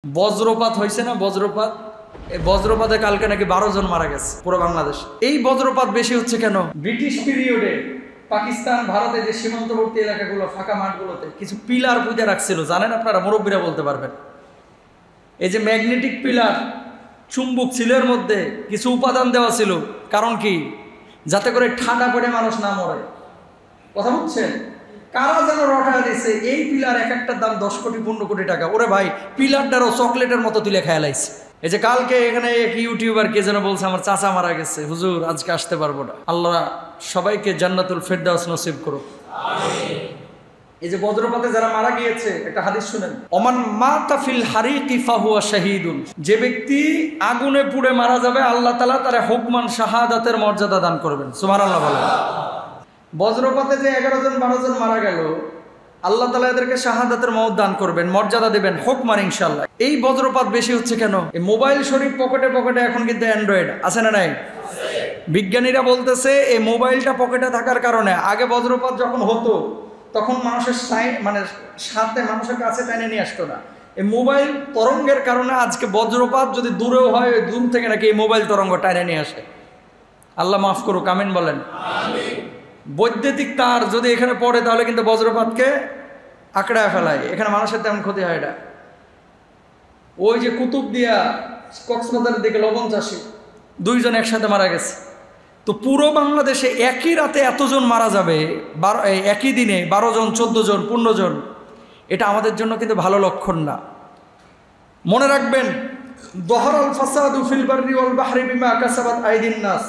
বজ্রপাত হয়েছে না, বজ্রপাত। এই বজ্রপাতে কালকে নাকি 12 জন মারা গেছে পুরো বাংলাদেশ। এই বজ্রপাত বেশি হচ্ছে কেন? ব্রিটিশ পিরিয়ডে পাকিস্তান ভারতে যে সীমান্তবর্তী এলাকাগুলো, ফাঁকা মাঠগুলোতে কিছু পিলার পুঁতে রাখছিল, জানেন আপনারা? মুরব্বীরা বলতে পারবেন। এই যে ম্যাগনেটিক পিলার, চুম্বক ছিল, এর মধ্যে কিছু উপাদান দেওয়া ছিল। কারণ কি? যাতে করে ঠান্ডা পড়ে মানুষ না মরে। কথা বুঝছেন? কারা যেন রটায় দিছে এই পিলার, এক একটার দাম 10 কোটি 15 কোটি টাকা। ওরে ভাই, পিলারটারও চকলেটের মতো তুলে খেয়াল আইছে। এই যে কালকে এখানে এক ইউটিউবার কে যেন বলছে আমার চাচা মারা গেছে, হুজুর আজকে আসতে পারবো না। আল্লাহ সবাইকে জান্নাতুল ফেরদাউস নসিব করুক। এই যে বজ্রপাতে যারা মারা গিয়েছে, একটা হাদিস শুনেন, ওমান মাতা ফিল হারিকি ফাহুয়া শাহীদুন। যে ব্যক্তি আগুনে পুড়ে মারা যাবে, আল্লাহ তাআলা তারে হুকমান শাহাদাতের মর্যাদা দান করবেন। সুবহানাল্লাহ বলেন। বজ্রপাতে যে 11 জন 12 জন মারা গেল, আল্লাহ তাআলা এদেরকে শাহাদাতের মওত দান করবেন, মর্যাদা দেবেন, হুকমান ইনশাআল্লাহ। এই বজ্রপাত বেশি হচ্ছে কেন? এই মোবাইল শরীফ পকেটে পকেটে এখন কিন্তু অ্যান্ড্রয়েড আছে না নাই? বিজ্ঞানীরা বলতেছে এই মোবাইলটা পকেটে থাকার কারণে আগে বজ্রপাত যখন হতো তখন মানুষের সাথে মানুষের কাছে টেনে নিয়ে আসতো না। এই মোবাইল তরঙ্গের কারণে আজকে বজ্রপাত যদি দূরেও হয়, দূর থেকে নাকি এই মোবাইল তরঙ্গ টেনে নিয়ে আসে। আল্লাহ মাফ করুক, আমিন বলেন। বৈদ্যুতিক তার যদি এখানে পড়ে তাহলে কিন্তু বজ্রপাতকে আঁকড়ায় ফেলায়, এখানে মানুষের তেমন ক্ষতি হয় না। ওই যে কুতুবদিয়া কক্সবাজারের দিকে লবণ চাষি 2 জন একসাথে মারা গেছে। তো পুরো বাংলাদেশে একই রাতে এতজন মারা যাবে, একই দিনে 12 জন 14 জন 15 জন, এটা আমাদের জন্য কিন্তু ভালো লক্ষণ না। মনে রাখবেন, দহরাল ফাসাদু ফিল বাররি ওয়াল বাহরি বিমা কাসাবাত আইদিন নাস।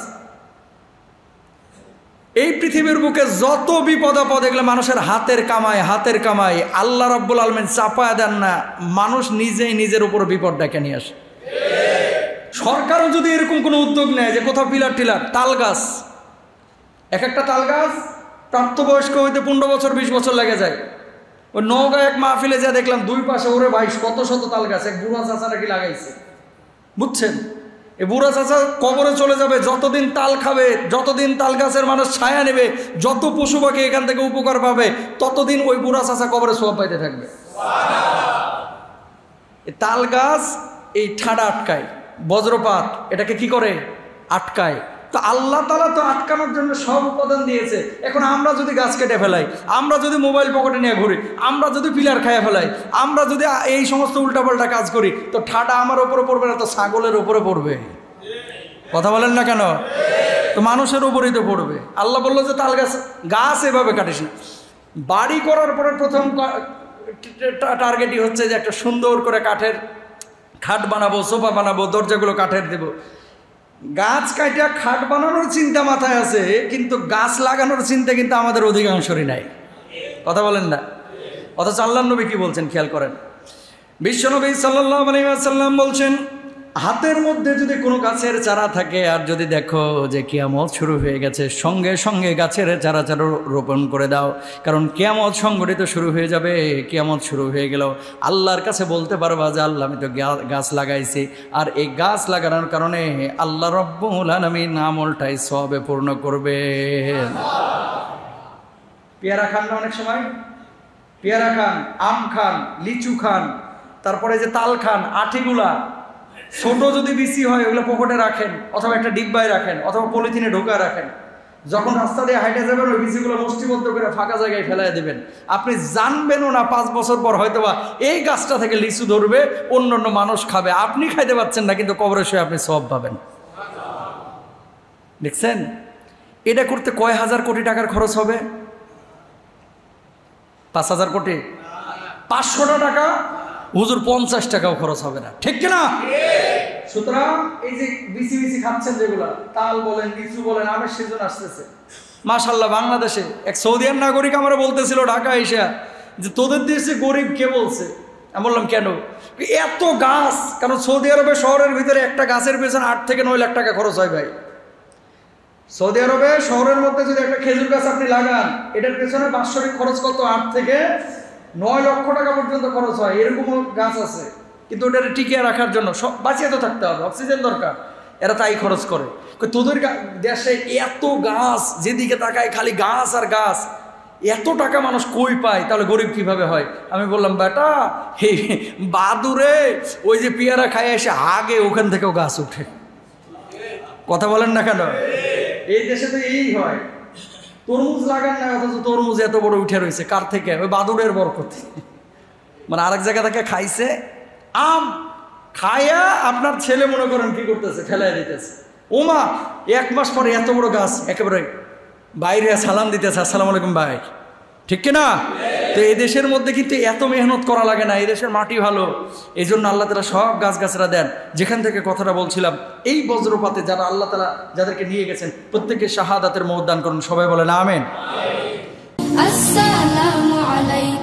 এই পৃথিবীর বুকে যত বিপদ আপদ, এগুলো মানুষের হাতের কামাই। আল্লাহ রাব্বুল আলামিন চাপায় দেন না, মানুষ নিজেই নিজের উপর বিপদ ডেকে নিয়ে আসে। সরকারও যদি এরকম কোনো উদ্যোগ নেয় যে কোথাও পিলার টিলার, তাল গাছ, এক একটা তাল গাছ প্রাপ্তবয়স্ক হইতে 15 বছর 20 বছর লেগে যায়। ওই নওগাঁ এক মাহফিলে যা দেখলাম, 2 পাশে ওরে ভাই শত শত তাল গাছ, এক বুড়া চাচা নাকি লাগাইছে। বুঝছেন? এই বুড়া চাচা কবরে চলে যাবে, যতদিন তাল খাবে, যতদিন তাল গাছের মানুষ ছায়া নেবে, যত পশু পাখি এখান থেকে উপকার পাবে, ততদিন ওই বুড়া চাচা কবরে সোয়াব পাইতে থাকবে। এই তাল গাছ এই ঠাডা আটকায়, বজ্রপাত এটাকে কি করে? আটকায়। তো আল্লাহ তাআলা তো আটকানোর জন্য সব উপাদান দিয়েছে। এখন আমরা যদি গাছ কেটে ফেলাই, আমরা যদি মোবাইল পকেটে নিয়ে ঘুরি, আমরা যদি পিলার খাইয়া ফেলাই, আমরা যদি এই সমস্ত উল্টাপাল্টা কাজ করি, তো ঠাডা আমার উপরে পড়বে না, তো ছাগলের উপরে পড়বে। কথা বলেন না কেন? তো মানুষের উপরেই তো পড়বে। আল্লাহ বললো যে তাল গাছ এভাবে কাটিস না। বাড়ি করার পরে প্রথম টার্গেটই হচ্ছে যে একটা সুন্দর করে কাঠের খাট বানাবো, সোফা বানাবো, দরজাগুলো কাঠের দেব। গাছ কাটা খাট বানানোর চিন্তা মাথায় আছে, কিন্তু গাছ লাগানোর চিন্তা কিন্তু আমাদের অধিকাংশরই নাই। কথা বলেন না? অথচ আল্লাহর নবী কি বলছেন খেয়াল করেন। বিশ্বনবী সাল্লাল্লাহু আলাইহি ওয়াসাল্লাম বলছেন, হাতের মধ্যে যদি কোনো গাছের চারা থাকে আর যদি দেখো যে কিয়ামত শুরু হয়ে গেছে, সঙ্গে সঙ্গে গাছের চারা রোপণ করে দাও, কারণ কিয়ামত সংঘটিত শুরু হয়ে যাবে। কিয়ামত শুরু হয়ে গেল আল্লাহর কাছে বলতে পারবা যে আল্লাহ আমি তো গাছ লাগাইছি, আর এই গাছ লাগানোর কারণে আল্লাহ রব্বুল আলামিন আমলটাই সওয়াবে পূর্ণ করবেন। পেয়ারা খান না অনেক সময়? পেয়ারা খান, আম খান, লিচু খান, তারপরে যে তাল খান, আঠিগুলা ছোট যদি বিচি হয় ওগুলো পকেটে রাখেন, অথবা একটা ডিব্বায় রাখেন, অথবা পলিথিনে ঢোকা রাখেন। যখন রাস্তা দিয়ে হাইটে যাবেন ওই বিচিগুলো মুষ্টিবদ্ধ করে ফাঁকা জায়গায় ফেলাই দেবেন। আপনি জানবেনও না 5 বছর পর হয়তোবা এই গাছটা থেকে লিচু ধরবে, অন্য মানুষ খাবে, আপনি খাইতে পারছেন না, কিন্তু কবরে শুয়ে আপনি সওয়াব পাবেন। দেখছেন? এটা করতে কয় হাজার কোটি টাকার খরচ হবে? 5,000 কোটি? 500টা টাকা হুজুর 50 টাকাও খরচ হবে না, ঠিক কিনা? সুতরাং এই যে বিচি খাচ্ছেন যেগুলা, তাল বলেন, লিচু বলেন, আমের সিজন আসতেছে। মাশাআল্লাহ, বাংলাদেশে এক সৌদিয়ান নাগরিক আমরা বলতেছিল ঢাকা এসে যে তোদের দেশে গরিব কে বলছে? আমি বললাম কেন? এত গাছ, কারণ সৌদি আরবে শহরের ভিতরে একটা গাছের পেছনে 8 থেকে 9 লাখ টাকা খরচ হয় ভাই। সৌদি আরবে শহরের মধ্যে যদি একটা খেজুর গাছ আপনি লাগান, এটার পেছনে বাৎসরিক খরচ কত? 8 থেকে 9 লক্ষ টাকা পর্যন্ত খরচ হয়। এরকমও গাছ আছে, কিন্তু ওটা টিকিয়ে রাখার জন্য সব বাঁচিয়ে তো থাকতে হবে, অক্সিজেন দরকার, এরা তাই খরচ করে। তোদের দেশে এত গাছ, যেদিকে তাকায় খালি গাছ আর গাছ, এত টাকা মানুষ কই পায়, তাহলে গরিব কিভাবে হয়? আমি বললাম বেটা, এই বাদুরে ওই যে পেয়ারা খায় এসে আগে ওখান থেকেও গাছ উঠে। কথা বলেন না কেন? এই দেশে তো এই হয়, তরমুজ লাগান না, অথচ তরমুজ এত বড় উঠে রয়েছে। কার থেকে? ওই বাদুরের বরকতে। মানে আরেক জায়গা থেকে খাইছে আম, খায়া আপনার ছেলে মনে করেন কি করতেছে, ফেলাই দিতেছে। ওমা 1 মাস পরে এত বড় গাছ, একেবারে বাইরে সালাম দিতেছে, আসসালামু আলাইকুম ভাই, ঠিক কিনা? তো এই দেশের মধ্যে কিন্তু এত মেহনত করা লাগে না, এই দেশের মাটি ভালো, এই জন্য আল্লাহ তাআলা সব গাছগাছরা দেন। যেখান থেকে কথাটা বলছিলাম, এই বজ্রপাতে যারা আল্লাহ তাআলা যাদেরকে নিয়ে গেছেন প্রত্যেককে শাহাদাতের মওত দান করুন। সবাই বলেন আমিন। আসসালামু আলাইকুম।